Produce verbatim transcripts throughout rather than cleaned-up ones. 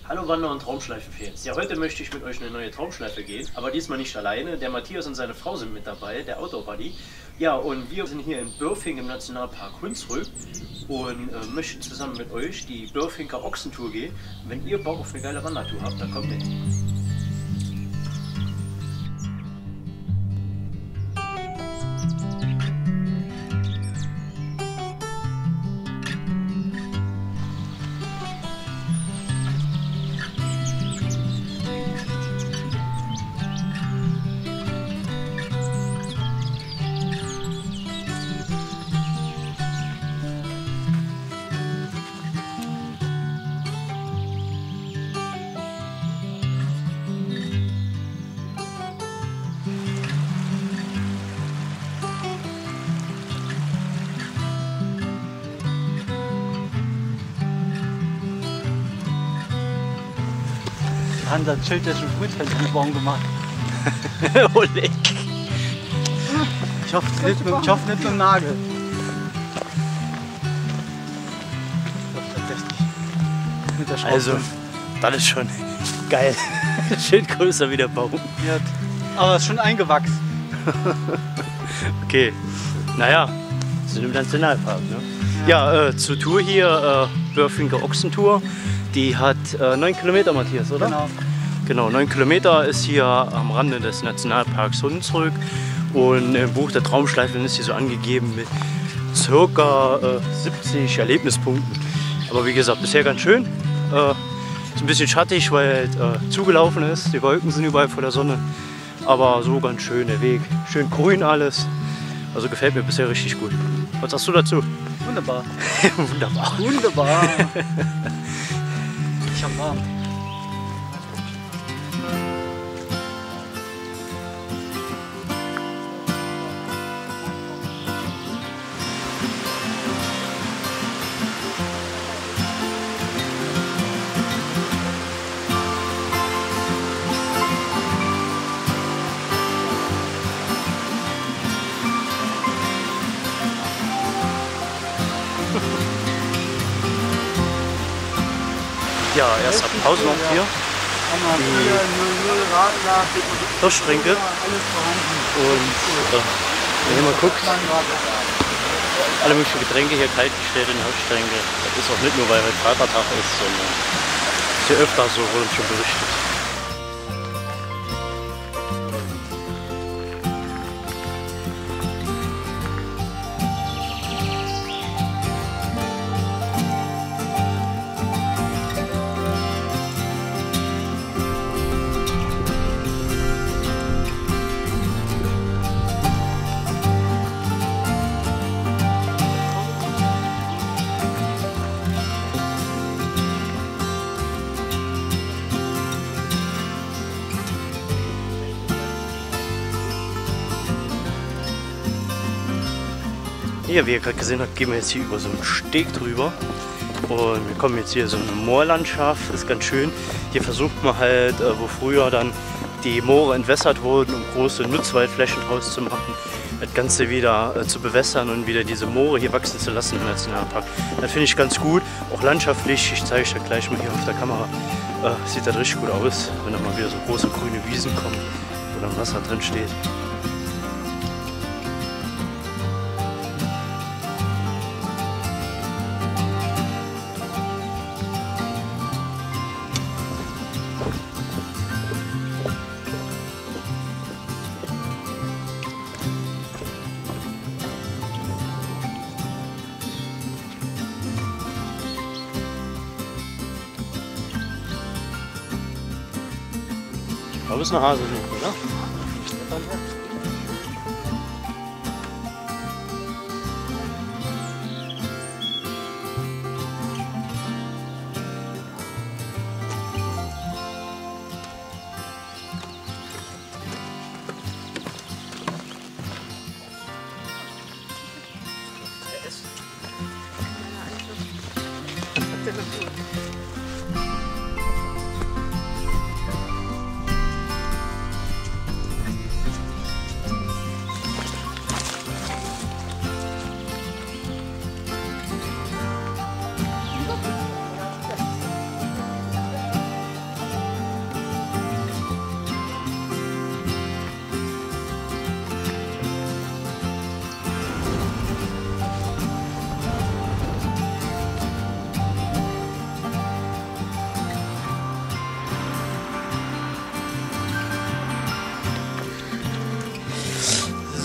Hallo Wander- und Traumschleife-Fans. Ja, heute möchte ich mit euch eine neue Traumschleife gehen, aber diesmal nicht alleine. Der Matthias und seine Frau sind mit dabei, der Outdoor-Buddy. Ja, und wir sind hier in Börfing im Nationalpark Hunsrück und äh, möchten zusammen mit euch die Börfinger Ochsentour gehen. Wenn ihr Bock auf eine geile Wandertour habt, dann kommt mit. Haben das Schild ja schon frühzeitig Baum gemacht. Oleg. Ich hoffe nicht mit, ich hoffe nicht mit dem Nagel. Mit der Also, das ist schon geil. Schild größer wie der Baum. Ja, aber es ist schon eingewachsen. Okay, naja, wir sind im Nationalpark. Ne? Ja, äh, zur Tour hier, äh, Börfinger Ochsentour. Die hat äh, neun Kilometer, Matthias, oder? Genau. Genau, neun Kilometer ist hier am Rande des Nationalparks Hunsrück. Und im Buch der Traumschleifen ist hier so angegeben mit ca. Äh, siebzig Erlebnispunkten. Aber wie gesagt, bisher ganz schön. Äh, ist ein bisschen schattig, weil äh, zugelaufen ist. Die Wolken sind überall vor der Sonne. Aber so ganz schön der Weg. Schön grün alles. Also gefällt mir bisher richtig gut. Was sagst du dazu? Wunderbar. Wunderbar. Wunderbar. Ich hab warm. Ja, erster Pause noch hier. Die Hirschtränke. Und äh, wenn ihr mal guckt, alle möglichen Getränke hier kaltgestellt in Hirschtränke. Das ist auch nicht nur, weil heute Vatertag ist, sondern ist hier öfter so, wurde uns schon berichtet. Ja, wie ihr gerade gesehen habt, gehen wir jetzt hier über so einen Steg drüber und wir kommen jetzt hier so eine Moorlandschaft, das ist ganz schön. Hier versucht man halt, wo früher dann die Moore entwässert wurden, um große Nutzwaldflächen draus zu machen, das Ganze wieder zu bewässern und wieder diese Moore hier wachsen zu lassen im Nationalpark. Das finde ich ganz gut, auch landschaftlich, ich zeige euch das gleich mal hier auf der Kamera, äh, sieht das richtig gut aus, wenn da mal wieder so große grüne Wiesen kommen, wo dann Wasser drin steht. Da ist eine Haselnuss, oder?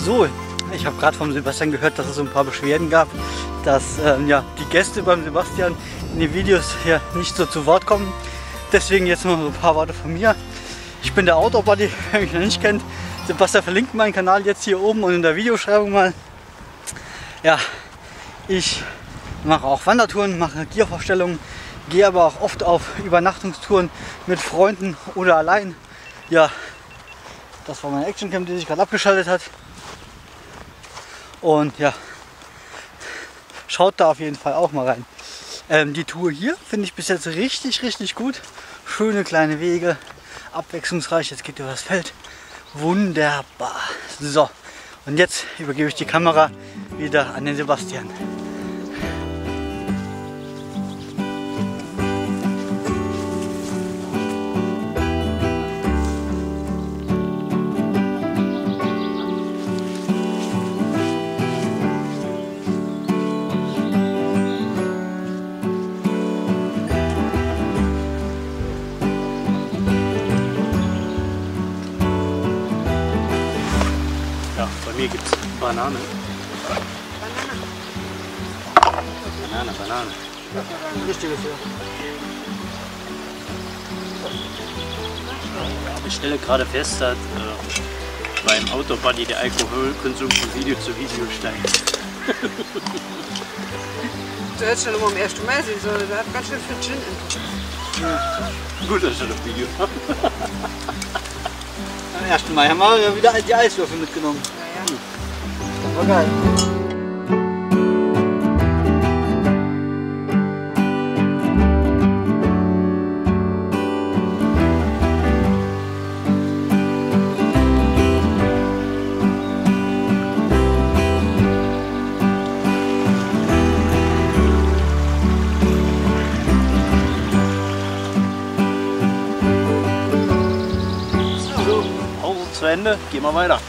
So, ich habe gerade vom Sebastian gehört, dass es so ein paar Beschwerden gab, dass ähm, ja, die Gäste beim Sebastian in den Videos hier nicht so zu Wort kommen. Deswegen jetzt noch so ein paar Worte von mir. Ich bin der Outdoor-Buddy, wer mich noch nicht kennt. Sebastian verlinkt meinen Kanal jetzt hier oben und in der Videobeschreibung mal. Ja, ich mache auch Wandertouren, mache Geovorstellungen, gehe aber auch oft auf Übernachtungstouren mit Freunden oder allein. Ja, das war mein Actioncam, die sich gerade abgeschaltet hat. Und ja, schaut da auf jeden Fall auch mal rein. Ähm, die Tour hier finde ich bis jetzt richtig, richtig gut. Schöne kleine Wege, abwechslungsreich. Jetzt geht über das Feld. Wunderbar. So, und jetzt übergebe ich die Kamera wieder an den Sebastian. Hier gibt es Banane. Banane, Banane. Richtiges, ja. Ich stelle gerade fest, dass äh, beim Outdoor-Buddy der Alkoholkonsum von Video zu Video steigt. Du hättest schon immer am ersten Mal sehen sollen, der hat ganz schön viel Gin in. Ja. Gut, dass ich das Video habe. Am ersten Mal haben wir ja wieder die Eiswürfel mitgenommen. Das war geil. So, Pause zu Ende, gehen wir weiter.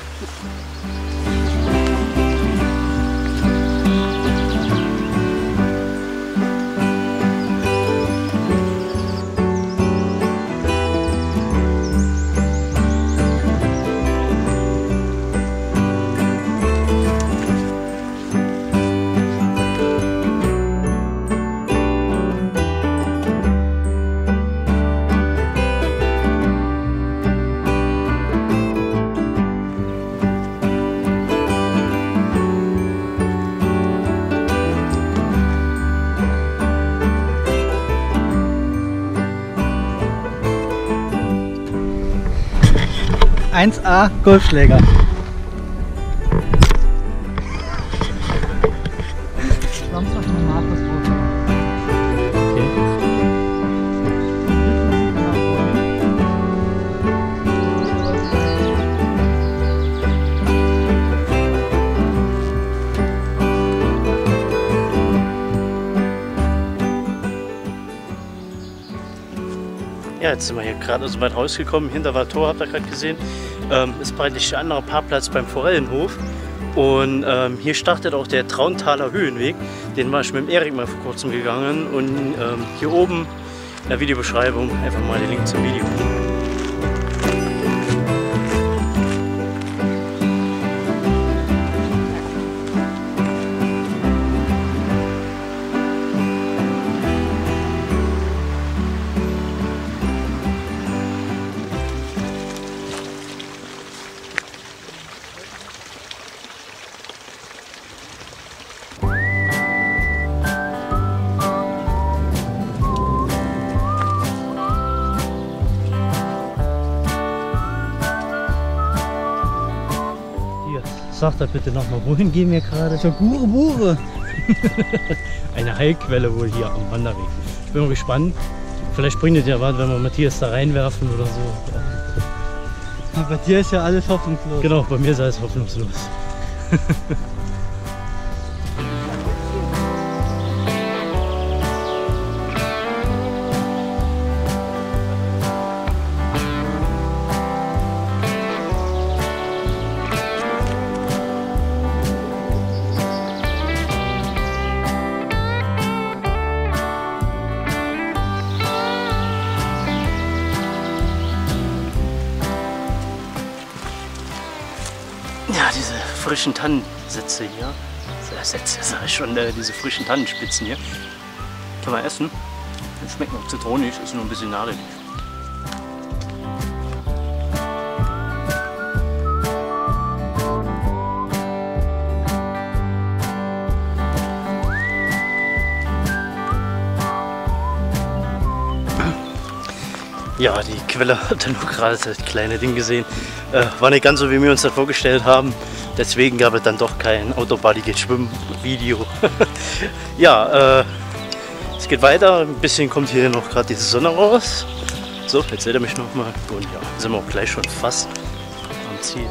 eins A Golfschläger. Samstag noch Markus drauf. Okay. Ja, jetzt sind wir hier gerade so weit rausgekommen. Hinter war Tor, habt ihr gerade gesehen. Ähm, ist praktisch der andere Parkplatz beim Forellenhof. Und ähm, hier startet auch der Trauntaler Höhenweg. Den war ich mit dem Erik mal vor kurzem gegangen. Und ähm, hier oben in der Videobeschreibung einfach mal den Link zum Video. Sag da bitte nochmal, wohin gehen wir gerade? Zur Gure Bure. Eine Heilquelle wohl hier am Wanderweg. Ich bin mal gespannt. Vielleicht bringt es ja was, wenn wir Matthias da reinwerfen oder so. Ja, bei dir ist ja alles hoffnungslos. Genau, bei mir ist alles hoffnungslos. Ja, diese frischen Tannensätze hier. Sätze, sag ich schon, äh, diese frischen Tannenspitzen hier. Kann man essen. Das schmeckt noch zitronig, ist nur ein bisschen nadelig. Ja, die Quelle habt ihr nur gerade das kleine Ding gesehen. Äh, war nicht ganz so, wie wir uns das vorgestellt haben. Deswegen gab es dann doch kein Outdoor-Buddy geht schwimmen Video. Ja, äh, es geht weiter. Ein bisschen kommt hier noch gerade die Sonne raus. So, jetzt seht ihr mich nochmal. Und ja, sind wir auch gleich schon fast am Ziel.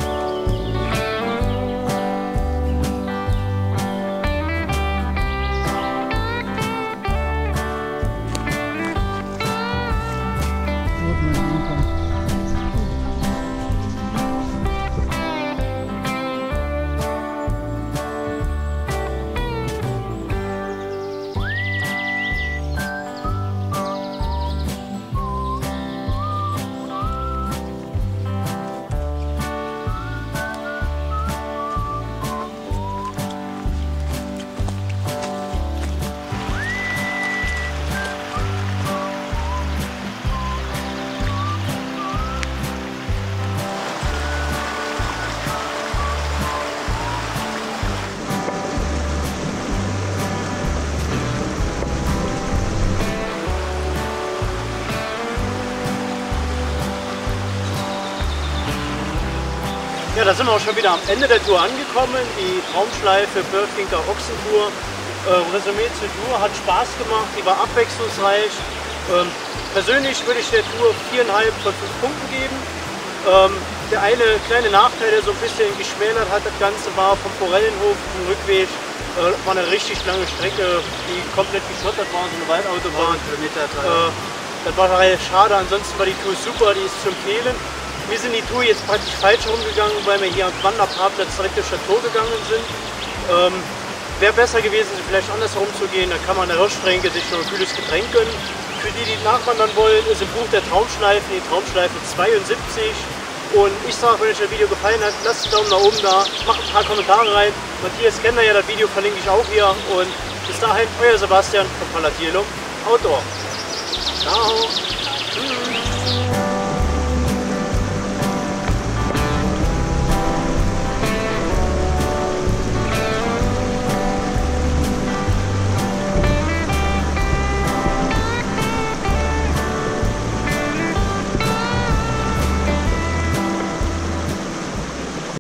Ja, da sind wir auch schon wieder am Ende der Tour angekommen. Die Traumschleife Börfinker Ochsentour. Äh, Resümee zur Tour, hat Spaß gemacht, die war abwechslungsreich. Ähm, persönlich würde ich der Tour viereinhalb von fünf Punkten geben. Ähm, der eine kleine Nachteil, der so ein bisschen geschmälert hat, das Ganze war vom Forellenhof zum Rückweg. Äh, war eine richtig lange Strecke, die komplett geschottert war, so eine Waldautobahn. Äh, das war halt schade, ansonsten war die Tour super, die ist zu empfehlen. Wir sind die Tour jetzt praktisch falsch rumgegangen, weil wir hier am Wanderparkplatz direkt durch das Tor gegangen sind. Ähm, Wäre besser gewesen, vielleicht andersherum zu gehen, dann kann man an der Hirschtränke sich noch ein kühles Getränk gönnen. Für die, die nachwandern wollen, ist im Buch der Traumschleifen, die Traumschleife zweiundsiebzig. Und ich sage, wenn euch das Video gefallen hat, lasst einen Daumen nach oben da, macht ein paar Kommentare rein. Matthias kennt ja, das Video verlinke ich auch hier. Und bis dahin, euer Sebastian von Palatierlo Outdoor. Ciao!